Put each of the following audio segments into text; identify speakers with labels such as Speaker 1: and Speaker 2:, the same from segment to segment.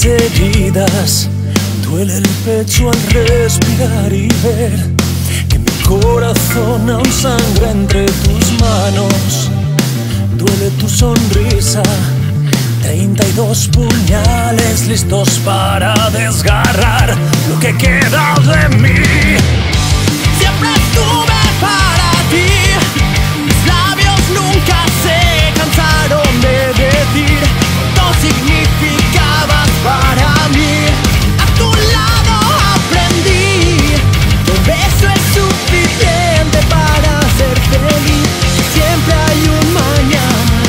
Speaker 1: heridas. Duele el pecho al respirar y ver que mi corazón aún sangra entre tus manos. Duele tu sonrisa, 32 puñales listos para desgarrar lo que queda de mí.
Speaker 2: Siempre estuve para ti, mis labios nunca se cansaron de decir cuánto significabas para mí. A tu lado aprendí que un beso es suficiente para ser feliz. Siempre hay un mañana.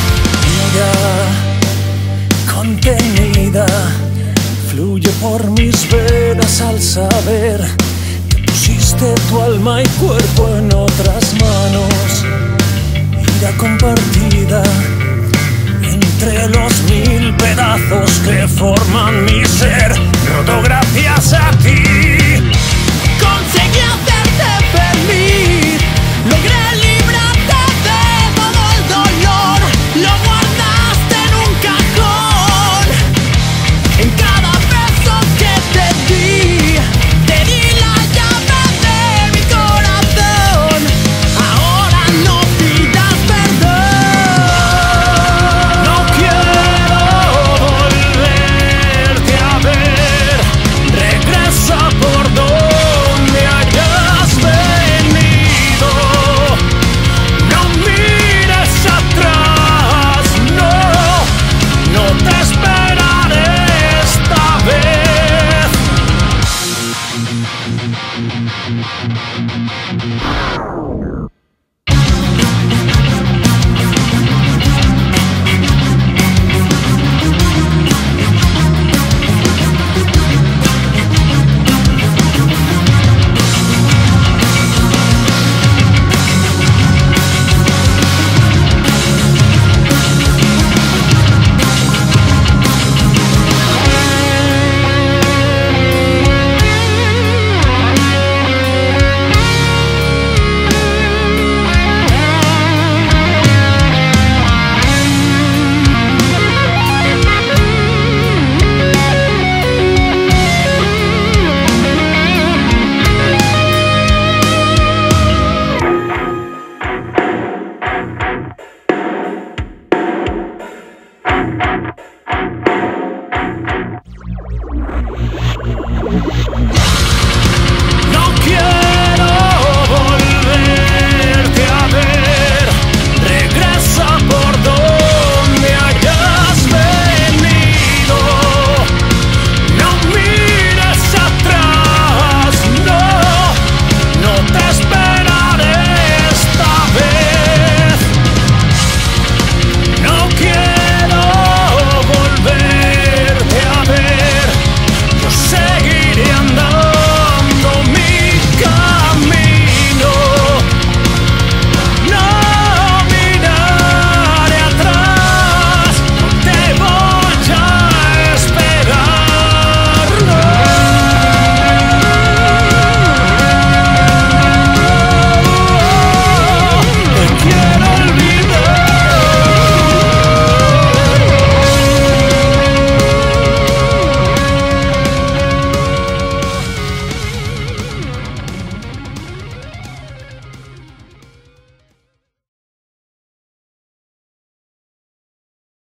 Speaker 1: Vida contenida fluye por mis venas al saber que pusiste tu alma y cuerpo en otras manos. Vida compartida entre los 1000 pedazos que forman mi ser, roto gracias a ti.